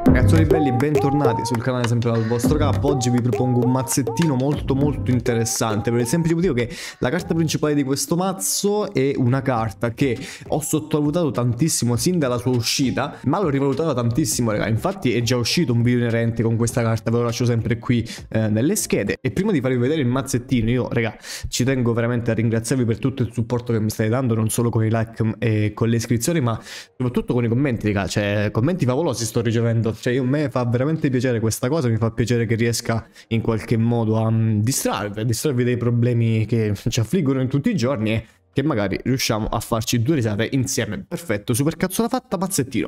Ragazzoli belli, bentornati sul canale sempre dal vostro capo. Oggi vi propongo un mazzettino molto interessante, per il semplice motivo che la carta principale di questo mazzo è una carta che ho sottovalutato tantissimo sin dalla sua uscita, ma l'ho rivalutata tantissimo, raga. Infatti è già uscito un video inerente con questa carta, ve lo lascio sempre qui nelle schede. E prima di farvi vedere il mazzettino, io, raga, ci tengo veramente a ringraziarvi per tutto il supporto che mi state dando, non solo con i like e con le iscrizioni, ma soprattutto con i commenti, raga. Cioè, commenti favolosi sto ricevendo. Cioè, a me fa veramente piacere questa cosa, mi fa piacere che riesca in qualche modo a distrarvi dai problemi che ci affliggono in tutti i giorni e che magari riusciamo a farci due risate insieme. Perfetto, super cazzola fatta, mazzettino.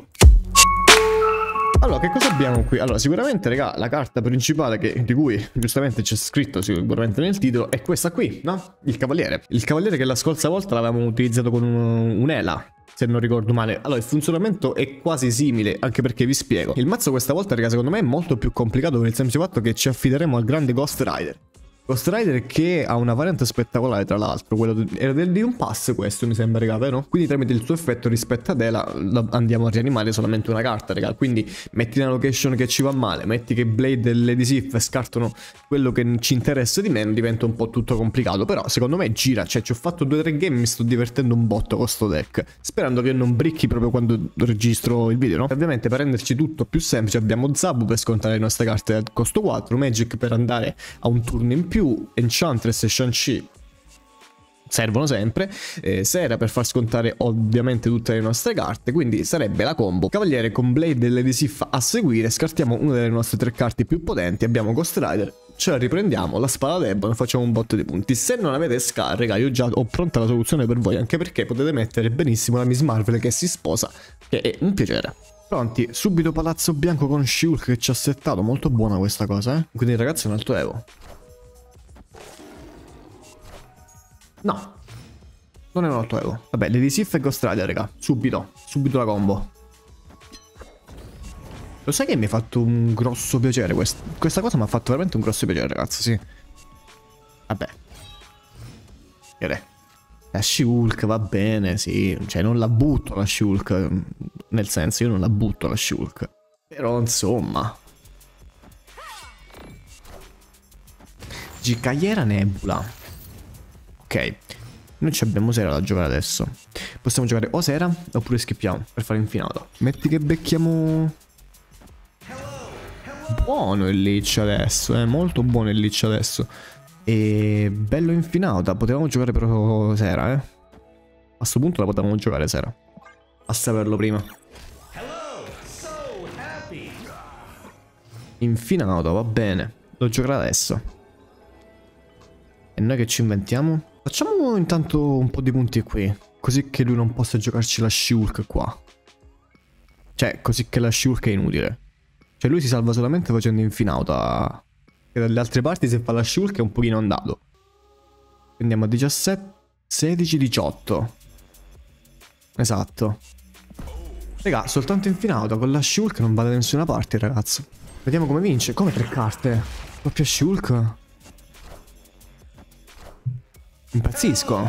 Allora, che cosa abbiamo qui? Allora, sicuramente, raga, la carta principale di cui giustamente c'è scritto sicuramente nel titolo è questa qui, no? Il cavaliere. Il cavaliere che la scorsa volta l'avevamo utilizzato con un'ela, se non ricordo male. Allora, il funzionamento è quasi simile, anche perché vi spiego. Il mazzo questa volta, raga, secondo me è molto più complicato per il semplice fatto che ci affideremo al grande Ghost Rider. Ghost Rider che ha una variante spettacolare, tra l'altro, era di un pass questo, mi sembra, raga, vero? Quindi tramite il suo effetto rispetto ad Ela andiamo a rianimare solamente una carta, raga. Quindi metti una location che ci va male, metti che Blade e Lady Sif scartano quello che ci interessa di meno, diventa un po' tutto complicato. Però secondo me gira, cioè ci ho fatto 2-3 game, mi sto divertendo un botto con sto deck, sperando che non bricchi proprio quando registro il video, no? Ovviamente per renderci tutto più semplice abbiamo Zabu per scontare le nostre carte al costo 4, Magic per andare a un turno in più, Enchantress e Shang-Chi servono sempre, Sera per far scontare ovviamente tutte le nostre carte, quindi sarebbe la combo Cavaliere con Blade e Lady Sif a seguire. Scartiamo una delle nostre 3 carte più potenti, abbiamo Ghost Rider, ce la riprendiamo, la spada debole, facciamo un botto di punti. Se non avete Scar, raga, io già ho pronta la soluzione per voi, anche perché potete mettere benissimo la Miss Marvel che si sposa, che è un piacere. Pronti, subito Palazzo Bianco con Shulk che ci ha settato, molto buona questa cosa, eh? Quindi ragazzi è un alto evo. No, non è un alto evo. Vabbè, Lady Sif e Ghost Rider, raga. Subito la combo. Lo sai che mi ha fatto un grosso piacere? Questa cosa mi ha fatto veramente un grosso piacere, ragazzi, sì. Vabbè. La Shulk va bene, sì. Cioè, non la butto la Shulk. Nel senso, io non la butto la Shulk. Però, insomma. Gicaiera Nebula. Ok, noi ci abbiamo Sera da giocare adesso. Possiamo giocare o Sera oppure schippiamo per fare infinato. Metti che becchiamo... Buono il Lich adesso, molto buono il Lich adesso. E bello infinata, potevamo giocare però Sera, A sto punto la potevamo giocare Sera. A saperlo prima. Infinata, va bene. Devo giocare adesso. E noi che ci inventiamo? Facciamo intanto un po' di punti qui, così che lui non possa giocarci la Shulk qua. Cioè, così che la Shulk è inutile. Cioè lui si salva solamente facendo infinauta. E dalle altre parti se fa la Shulk è un pochino andato. Andiamo a 17, 16, 18. Esatto. Raga, soltanto infinauta con la Shulk non va da nessuna parte, ragazzo. Vediamo come vince. Come 3 carte? Doppia Shulk? Impazzisco.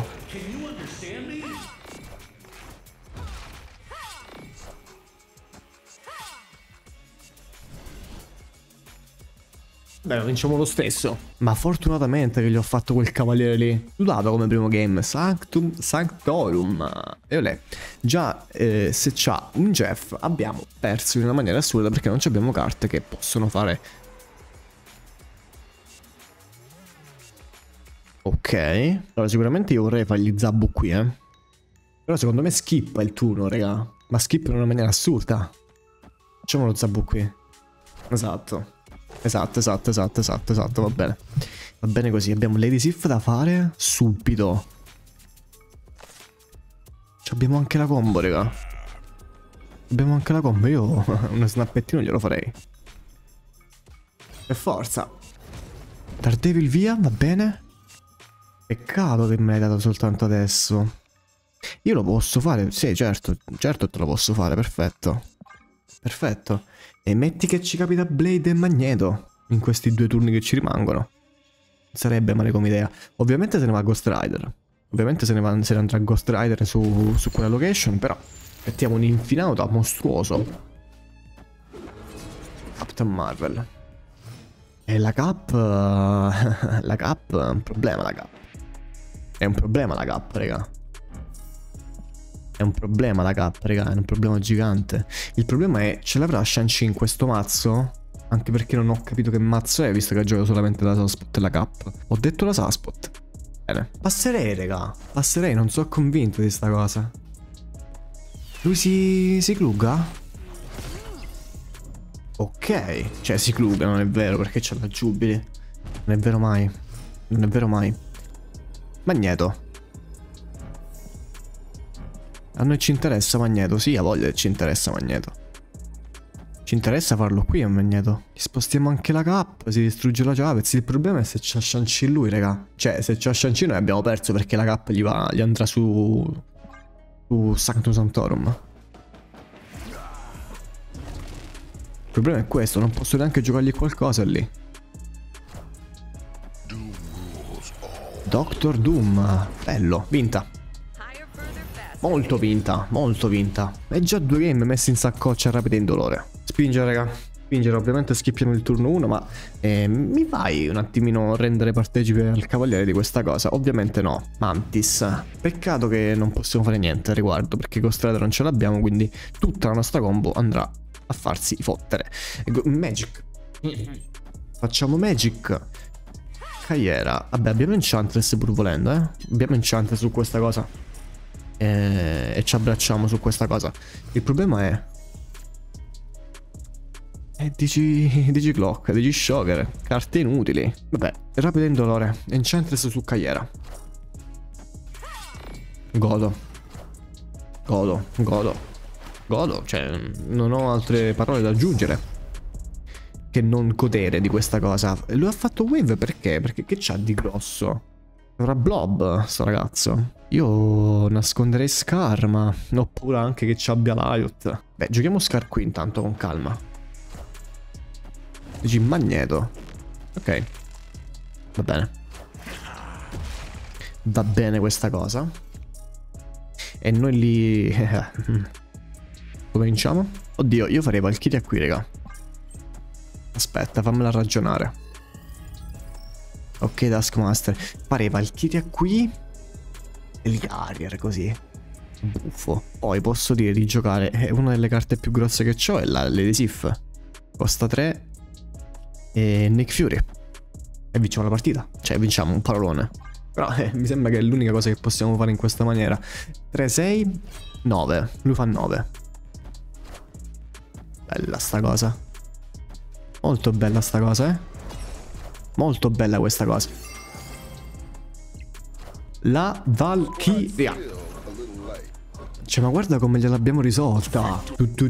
Beh, lo vinciamo lo stesso. Ma fortunatamente che gli ho fatto quel cavaliere lì. Sudato come primo game. Sanctum Sanctorum. E olè. Già se c'ha un Jeff abbiamo perso in una maniera assurda, perché non abbiamo carte che possono fare... Ok, allora sicuramente io vorrei fargli Zabu qui, Però secondo me skippa il turno, raga. Ma skippa in una maniera assurda. Facciamo lo Zabu qui. Esatto, va bene. Va bene così, abbiamo Lady Sif da fare subito. Abbiamo anche la combo, raga. Abbiamo anche la combo, io uno snappettino glielo farei. Per forza. Daredevil via, va bene. Peccato che me l'hai dato soltanto adesso. Io lo posso fare? Sì, certo te lo posso fare, perfetto. Perfetto. E metti che ci capita Blade e Magneto in questi 2 turni che ci rimangono. Non sarebbe male come idea. Ovviamente se ne va Ghost Rider. Ovviamente se ne andrà Ghost Rider su quella location, però mettiamo un infinauta mostruoso. Captain Marvel. E la Cap... la Cap è un problema, la Cap. È un problema la Cap, raga. È un problema la Cap, raga. È un problema gigante. Il problema è, ce l'avrà Shang-Chi in questo mazzo? Anche perché non ho capito che mazzo è, visto che gioco solamente la Saspot e la Cap. Ho detto la Saspot. Bene. Passerei, raga. Passerei, non sono convinto di sta cosa. Lui si cluga? Ok. Cioè si cluga, non è vero, perché c'è la Giubili. Non è vero mai. Non è vero mai. Magneto. A noi ci interessa Magneto, sì, ha voglia che ci interessa Magneto. Ci interessa farlo qui a Magneto. Gli spostiamo anche la Cap, si distrugge la Chavez. Il problema è se c'ha Shang-Chi lui, raga. Cioè, se c'ha Shang-Chi noi abbiamo perso perché la Cap gli andrà su Sanctum Sanctorum. Il problema è questo, non posso neanche giocargli qualcosa lì. Doctor Doom. Bello, vinta. Molto vinta, molto vinta. È già 2 game messi in saccoccia rapida e indolore. Spingere, raga. Spingere, ovviamente skippiamo il turno 1, ma mi fai un attimino rendere partecipe al cavaliere di questa cosa? Ovviamente no. Mantis. Peccato che non possiamo fare niente al riguardo, perché Ghost Rider non ce l'abbiamo, quindi tutta la nostra combo andrà a farsi fottere. Magic. Facciamo Magic. Cagliera. Vabbè, abbiamo Enchantress pur volendo, Abbiamo Enchantress su questa cosa. E ci abbracciamo su questa cosa. Il problema è Digiclock, Digishocker, carte inutili. Vabbè, rapido indolore. Enchantress su Cagliera. Godo. Cioè, non ho altre parole da aggiungere che non godere di questa cosa. Lui ha fatto wave perché? Perché che c'ha di grosso? Avrà blob sto ragazzo. Io nasconderei Scar, ma ho paura anche che ci abbia l'Ayot. Beh, giochiamo Scar qui intanto con calma. Dici Magneto. Ok. Va bene. Va bene questa cosa. E noi lì... Come vinciamo? Oddio, io farei Valkyria qui, raga. Aspetta, fammela ragionare. Ok, Taskmaster. Farei Valkyria qui e gli Harrier così. Buffo. Poi posso dire di giocare una delle carte più grosse che ho è Lady Sif. Costa 3 e Nick Fury. E vinciamo la partita. Cioè vinciamo un parolone. Però mi sembra che è l'unica cosa che possiamo fare in questa maniera. 3, 6, 9. Lui fa 9. Bella sta cosa. Molto bella sta cosa, Molto bella questa cosa. La Valkyria. Cioè, ma guarda come gliel'abbiamo risolta.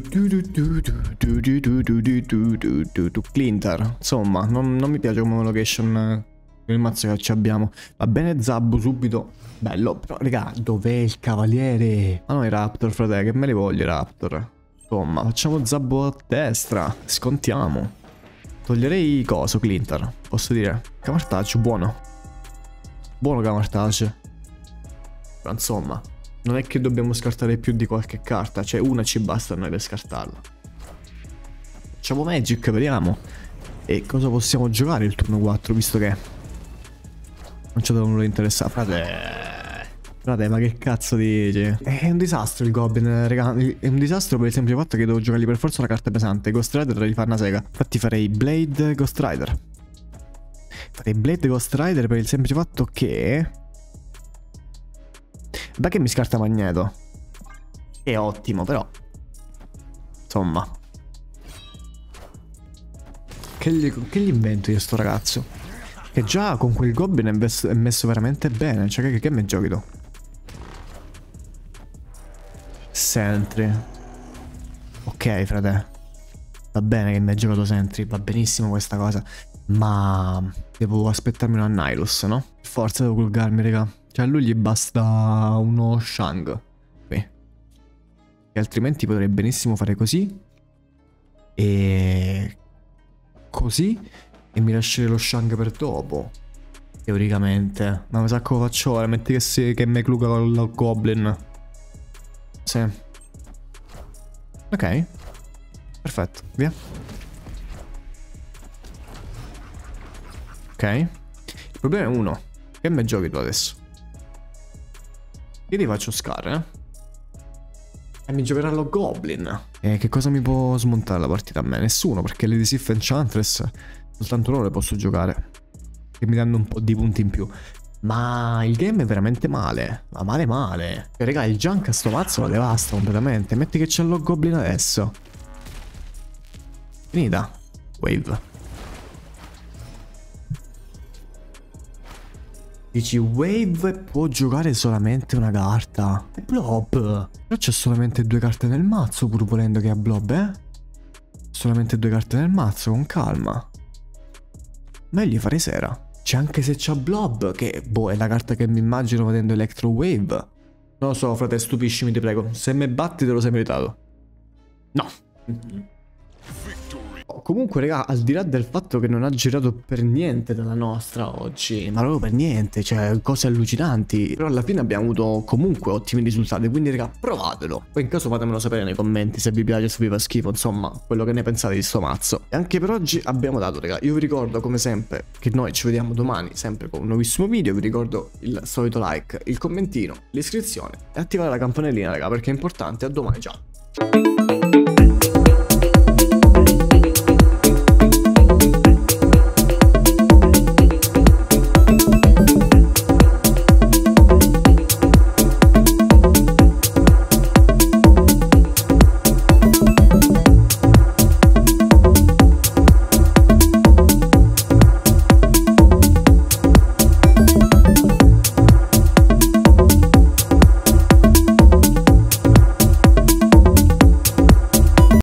Clinter. Insomma, non mi piace come location il mazzo che ci abbiamo. Va bene Zabbu subito. Bello. Però, raga, dov'è il cavaliere? Ma no, i Raptor, frate, che me li voglio i Raptor. Insomma, facciamo Zabbu a destra. Scontiamo. Toglierei coso, Clinter. Posso dire. Camartage, buono. Buono Camartage. Però insomma, non è che dobbiamo scartare più di qualche carta. Cioè una ci basta a noi per scartarla. Facciamo Magic, vediamo. E cosa possiamo giocare il turno 4, visto che non ci devono interessare. Frate, ma che cazzo dici? È un disastro il Goblin, raga. È un disastro per il semplice fatto che devo giocargli per forza una carta pesante. Ghost Rider gli fa una sega. Infatti farei Blade Ghost Rider. Farei Blade Ghost Rider per il semplice fatto che... Da che mi scarta Magneto. È ottimo, però. Insomma. Che gli invento io sto ragazzo? Che già con quel Goblin è messo veramente bene. Cioè che me giochi tu? Sentry. Ok, frate. Va bene che mi hai giocato Sentry. Va benissimo questa cosa. Ma devo aspettarmi una Nihilus, no? Forza devo colgarmi, raga. Cioè a lui gli basta uno Shang qui. E altrimenti potrei benissimo fare così. E... così. E mi lascerei lo Shang per dopo. Teoricamente. Ma mi sa come faccio ora. Metti che me cluga con il Goblin. Sì. Ok. Perfetto, via. Ok. Il problema è uno. Che me giochi tu adesso? Io ti faccio Scar, E mi giocherà lo Goblin. E che cosa mi può smontare la partita a me? Nessuno, perché le Sif Enchantress soltanto loro le posso giocare. Che mi danno un po' di punti in più. Ma il game è veramente male. Ma male male. Cioè, raga, il junk a sto mazzo lo devasta completamente. Metti che c'è lo Goblin adesso. Finita. Wave. Dici Wave può giocare solamente una carta. È Blob. Però c'è solamente 2 carte nel mazzo, pur volendo che ha Blob, Solamente 2 carte nel mazzo, con calma. Meglio fare sera. C'è anche se c'ha Blob, che boh, è la carta che mi immagino vedendo Electro Wave. Non lo so, frate, stupiscimi, ti prego. Se me batti te lo sei meritato. No. Comunque, raga, al di là del fatto che non ha girato per niente dalla nostra oggi, ma proprio per niente, cioè cose allucinanti, però alla fine abbiamo avuto comunque ottimi risultati, quindi raga, provatelo. Poi in caso fatemelo sapere nei commenti se vi piace, se vi fa schifo, insomma, quello che ne pensate di sto mazzo. E anche per oggi abbiamo dato, raga. Io vi ricordo come sempre che noi ci vediamo domani, sempre con un nuovissimo video. Vi ricordo il solito like, il commentino, l'iscrizione e attivare la campanellina, raga, perché è importante. A domani, ciao.